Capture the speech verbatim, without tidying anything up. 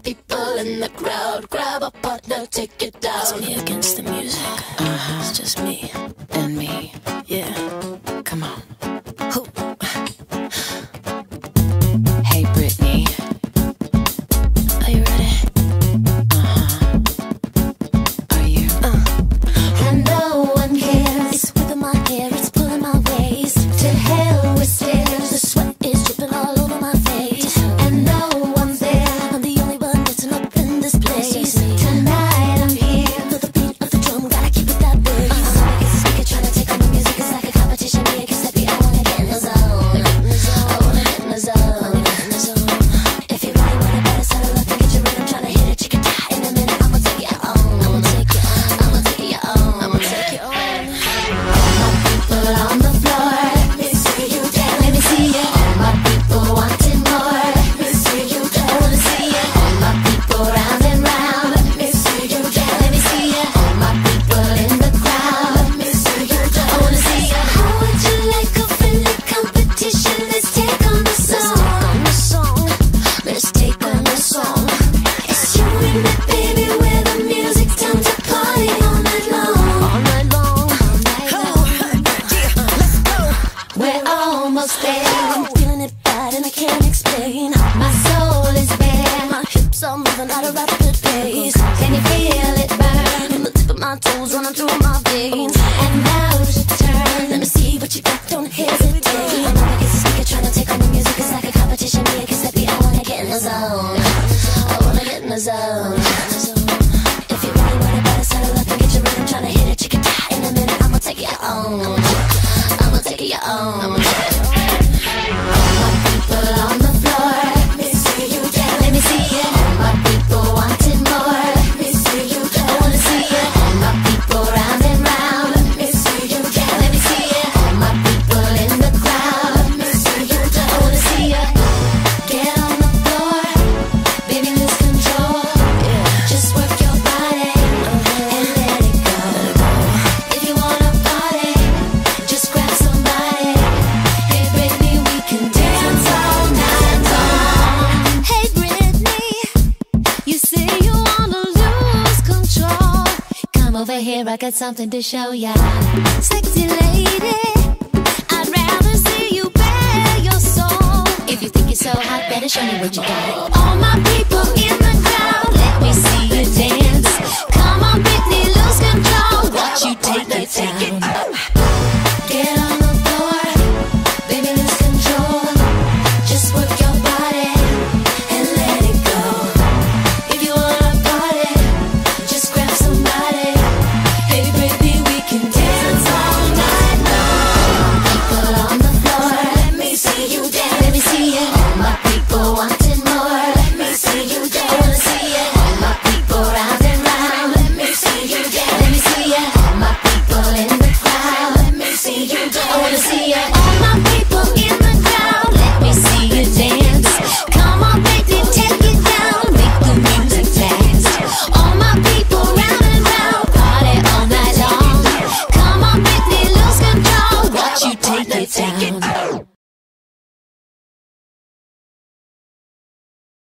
people in the crowd. Grab a partner, take it down. It's me against the music. Uh-huh. It's just me and me. Yeah. Come on. Hoo. Hey, Britney. Are you ready? Uh-huh. Are you? Uh. And no one cares. It's whipping my hair, it's pulling my waist. To hell with stairs. The sweat is dripping all over my face. And no one's there. I'm the only one dancing up in this place. Tonight I'm here. Feel the beat of the drum, gotta keep it that way. I'm up against the speaker, trying to take on the music. It's like a competition. Me against the beat. I wanna get in the zone. I wanna get in the zone. If you really want it, better settle up and get your rhythm. Trying to hit it, you can die in a minute. I'ma take it on. I'ma take it on. I'ma take it on. I'ma take it on. All my people on the floor, let me see you dance. Let me see it. All my people wanting more. Let me see you dance. I wanna see it. All my people round and round. Let me see you dance. Let me see it. All my people in the crowd. Let me see you dance. I wanna see it. How would you like a friendly competition? Let's take on the song. Let's take on the song. It's you and me, baby. We're the music. Time to party all night long. All night long. All night long. Let's go. We're almost there. I'm feeling it bad and I can't explain. My soul is bare. My hips are moving at a rapid pace. Can you feel it burn? From the tip of my toes running through my veins. And now's your turn. Let me see what you got. Don't hesitate. I'm up against the speaker trying to take on the music. It's like a competition. Me against the beat. I wanna get in the zone. I wanna get in the zone. If you really want it, better settle up and get your rhythm. Trying to hit it, you can die in a minute. I'ma take it on. I'ma take it on. I'ma take it on. All my people on the floor, let me see you dance. Let me see it. All my people wanting more. Let me see you dance. I wanna see it. All my people round and round. Let me see you dance. Let me see it. All my people in the crowd. Let me see you dance. I wanna see it. Get on the floor, baby, lose control. Just work your body and let it go. If you wanna party, just grab somebody. Hey Britney, we can dance all night long. Hey Britney, you say you wanna lose control. Come over here, I got something to show ya. Sexy lady, I'd rather see you bare your soul. If you think you're so hot, better show me what you got. All my people in the crowd, let me see you dance. Come on Britney, lose control. Watch you take it down.